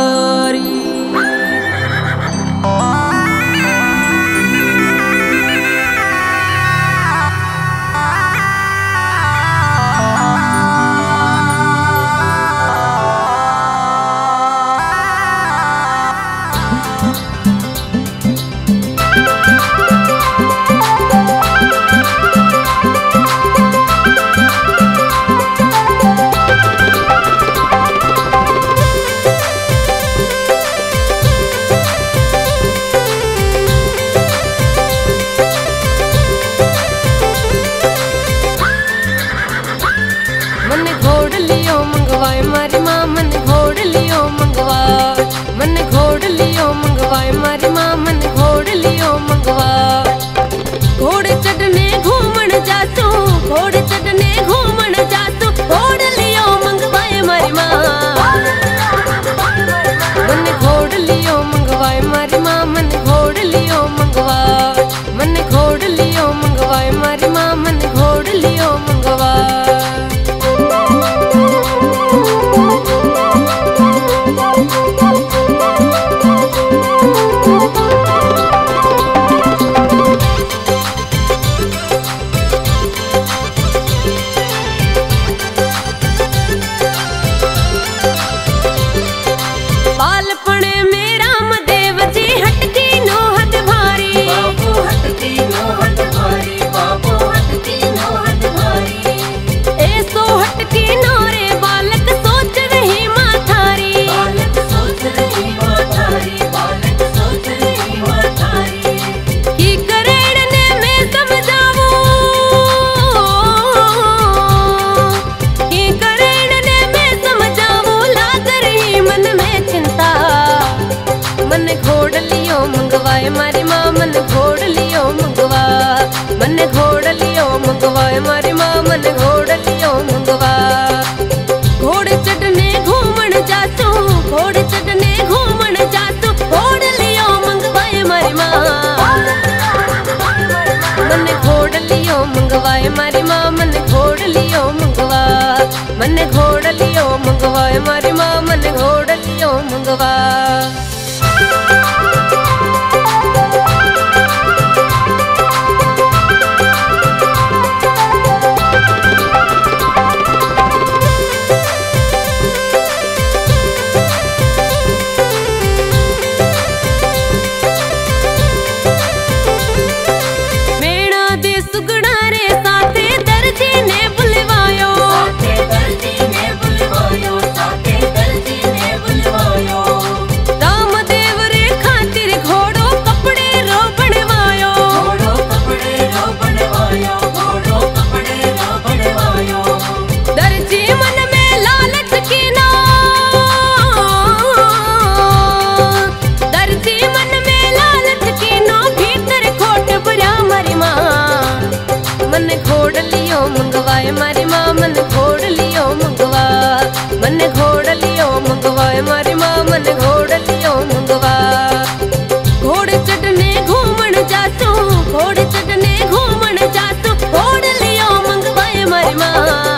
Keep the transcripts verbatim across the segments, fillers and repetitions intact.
मारी। मारी माँ मन घोड़लियो मंगवा, मन घोड़लियो मंगवाए मारी माँ मन घोड़लियो मंगवा। घोड़े चढ़ने घूमन जासू, घोड़े चढ़ने घूमन जासू, घोड़लियो मंगवाए मारी माँ। मन घोड़लियो मंगवाए मारी माँ मन घोड़लियो मंगवा, मन घोड़लियो मंगवाए मारी माँ मन घोड़लियो मंगवा। मारी माँ मन घोड़लियो मंगवा, मन घोड़लियो मंगवाए मारी माँ मन घोड़लियो मंगवा। घोड़े चढ़ने घूमन जासू, घोड़े चढ़ने घूमन जासू, घोड़लियो मंगवाए मारी माँ। मन घोड़लियो मंगवाए मारी माँ मन घोड़लियो मंगवा, मन घोड़लियो मंगवाए मारी माँ मन घोड़लियो मंगवा। मारी माँ मन घोड़लियो मंगवा, मन घोड़लियो मंगवाए मारी माँ मन घोड़लियो मंगवा। घोड़े चढ़ने घूमन जासू, घोड़े चढ़ने घूमन जासू, घोड़लियो मंगवाए मारी माँ।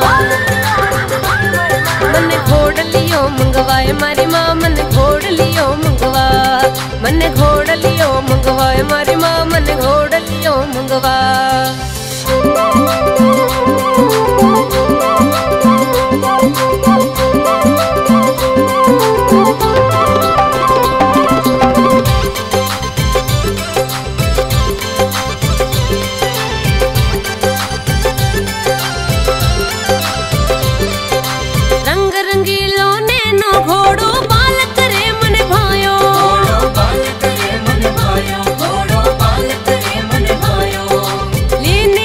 मन घोड़लियो मंगवाए मारी माँ मन घोड़लियो मंगवा, मन घोड़लियो मंगवाए मारी माँ मन घोड़लियो मंगवा। रंग रंगीलो नैनो घोड़ो बालक रे मन भायो, घोड़ो बालक रे मन भायो, घोड़ो बालक रे मन भायो। लीन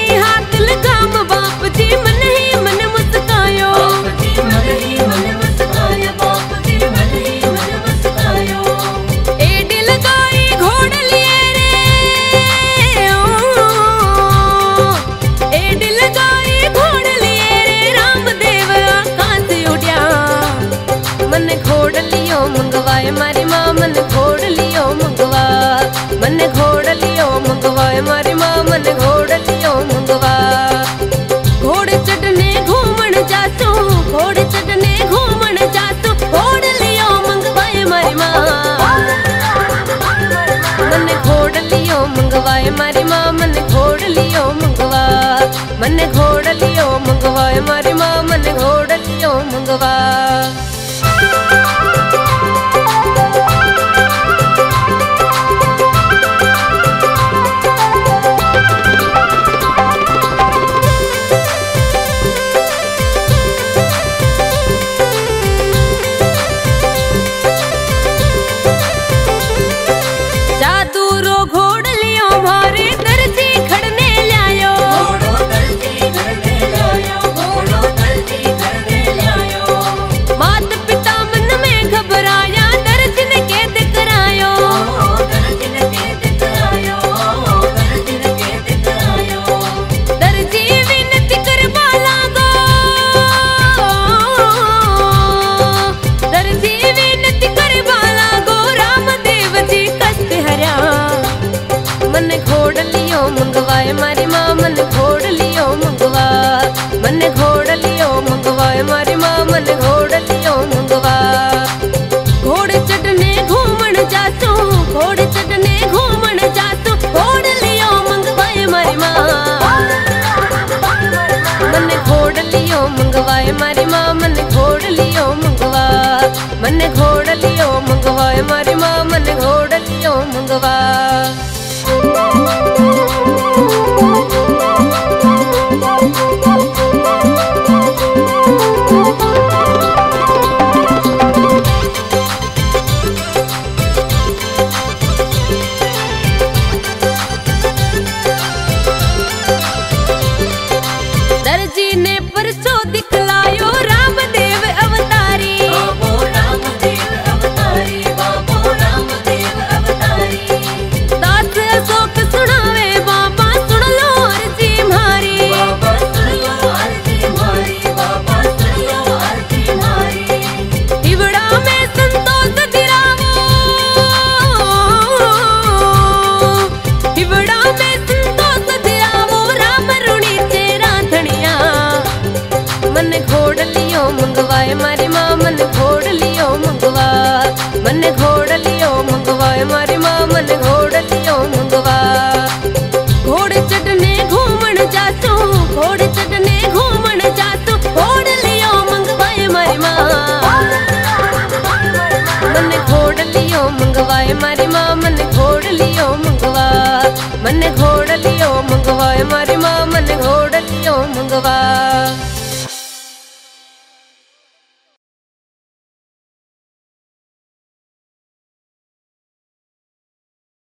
मंगवाए मारी माँ मन घोड़लियो मंगवा मन घोड़लियो मंगवाए मारी माँ मन घोड़लियो मंगवा। मंगवाए मारी माँ मन घोड़लियो मंगवा मन घोड़लियो मंगवाए मारी माँ मन घोड़लियो मंगवा। घोड़े चढ़ने घूमन जासू घोड़े चढ़ने घूमन जासू घोड़लियो मंगवाए मारी माँ मन घोड़लियो मंगवाए मारी माँ मन घोड़लियो मंगवा मन घोड़लियो मंगवाए मारी माँ मन घोड़लियो मंगवा। दर्जी ने परसों दिखलायो रामदेव अवतारी बाबो रामदेव अवतारी बाबो रामदेव अवतारी। दास अशोक सुनावे बाबा सुन लो अर्जी मारी बाबा सुन लो अर्जी मारी बाबा सुन लो अर्जी मारी। हिवड़ा में संतोष दिरावो हिवड़ा में संतोष दिरावो राम रुणी तेरा धनिया मन घोड़लियो मंगवाए मारी माँ मन घोड़लियो मंगवा मन घोड़लियो मंगवाए मारी माँ मन घोड़लियो मंगवा। घोड़े चढ़ने घूमन जासू घोड़े चढ़ने घूमन जासू घोड़लियो मंगवाए मारी माँ मन घोड़लियो मंगवाए मारी माँ मन घोड़लियो मंगवा मन घोड़